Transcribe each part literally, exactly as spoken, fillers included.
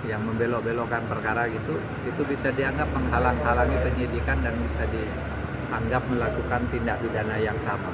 yang membelok-belokkan perkara gitu, itu bisa dianggap menghalang-halangi penyidikan dan bisa dianggap melakukan tindak pidana yang sama.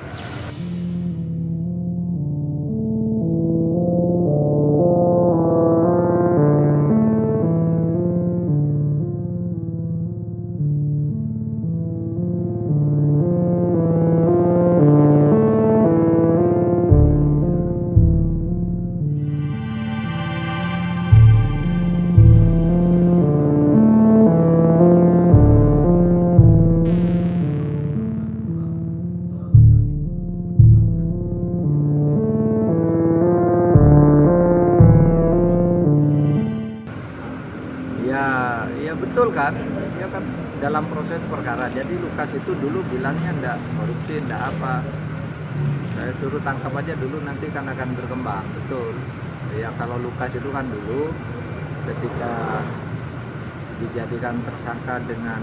Ya, ya betul kan, dia kan dalam proses perkara. Jadi Lukas itu dulu bilangnya enggak korupsi, enggak apa. Saya suruh tangkap aja dulu, nanti kan akan berkembang. Betul. Ya kalau Lukas itu kan dulu ketika dijadikan tersangka dengan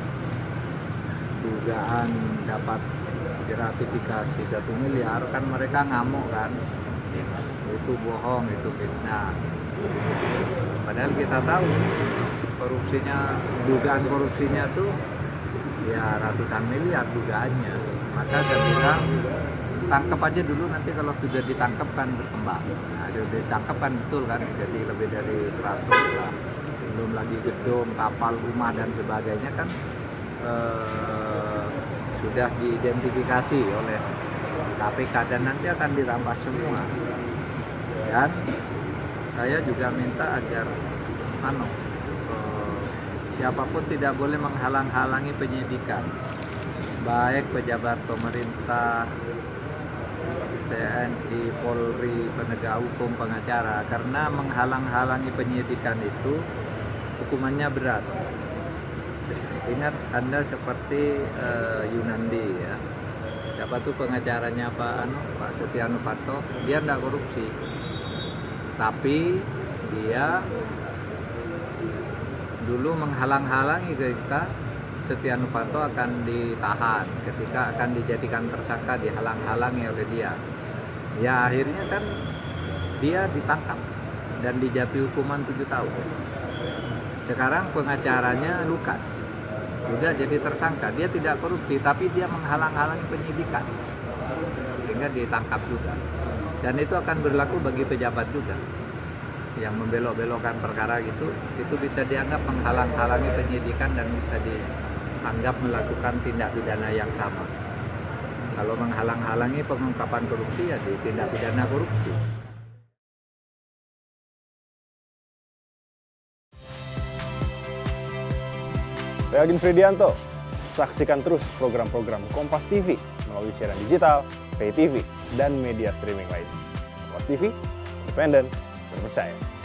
dugaan dapat gratifikasi satu miliar, kan mereka ngamuk kan. Itu bohong, itu fitnah. Padahal kita tahu korupsinya, dugaan korupsinya tuh ya ratusan miliar dugaannya. Maka saya bilang tangkap aja dulu, nanti kalau sudah ditangkap kan berkembang. Nah, sudah ditangkap kan betul kan, jadi lebih dari seratus lah. Belum lagi gedung, kapal, rumah dan sebagainya kan eh, sudah diidentifikasi oleh K P K dan nanti akan dirampas semua. Dan saya juga minta agar ano, eh, siapapun tidak boleh menghalang-halangi penyidikan, baik pejabat pemerintah, T N I, Polri, penegak hukum, pengacara, karena menghalang-halangi penyidikan itu hukumannya berat. Ingat Anda seperti eh, Yunandi ya, siapa tuh pengacaranya Pak Anu, Pak Setia Novanto, dia tidak korupsi. Tapi dia dulu menghalang-halangi ketika Setia Novanto akan ditahan, ketika akan dijadikan tersangka, dihalang-halangi oleh dia. Ya akhirnya kan dia ditangkap dan dijatuhi hukuman tujuh tahun. Sekarang pengacaranya Lukas juga jadi tersangka, dia tidak korupsi tapi dia menghalang-halangi penyidikan sehingga ditangkap juga. Dan itu akan berlaku bagi pejabat juga yang membelok-belokkan perkara gitu, itu bisa dianggap menghalang-halangi penyidikan dan bisa dianggap melakukan tindak pidana yang sama. Kalau menghalang-halangi pengungkapan korupsi ya di tindak pidana korupsi. Saya Agin Fridianto, saksikan terus program-program Kompas T V melalui siaran digital, pay T V, dan media streaming lain. Kompas T V, independen, terpercaya.